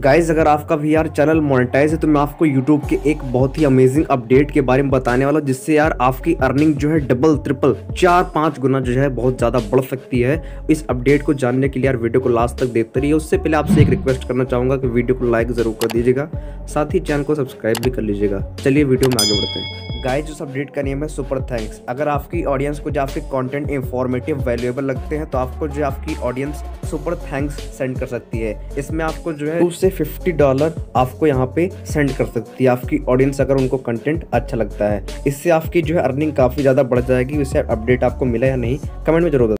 Guys अगर आपका भी यार चैनल मोनेटाइज है तो मैं आपको यूट्यूब के एक बहुत ही अमेजिंग अपडेट के बारे में बताने वाला हूँ, जिससे यार आपकी अर्निंग जो है डबल ट्रिपल 4-5 गुना जो है बहुत ज़्यादा बढ़ सकती है। इस अपडेट को जानने के लिए यार वीडियो को लास्ट तक देखते रहिए। उससे पहले आपसे एक रिक्वेस्ट करना चाहूँगा कि वीडियो को लाइक ज़रूर कर दीजिएगा, साथ ही चैनल को सब्सक्राइब भी कर लीजिएगा। चलिए वीडियो में आगे बढ़ते हैं। गाइज उस अपडेट का नेम है सुपर थैंक्स। अगर आपकी ऑडियंस को जो आपके कंटेंट इंफॉर्मेटिव वैल्यूएबल लगते हैं तो आपको जो आपकी ऑडियंस सुपर थैंक्स सेंड कर सकती है। इसमें आपको जो है $2 से $50 आपको यहाँ पे सेंड कर सकती है आपकी ऑडियंस, अगर उनको कंटेंट अच्छा लगता है। इससे आपकी जो है अर्निंग काफ़ी ज़्यादा बढ़ जाएगी। इससे अपडेट आपको मिला या नहीं कमेंट में जरूर